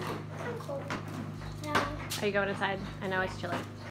I'm cold. No. Are you going inside? I know it's chilly.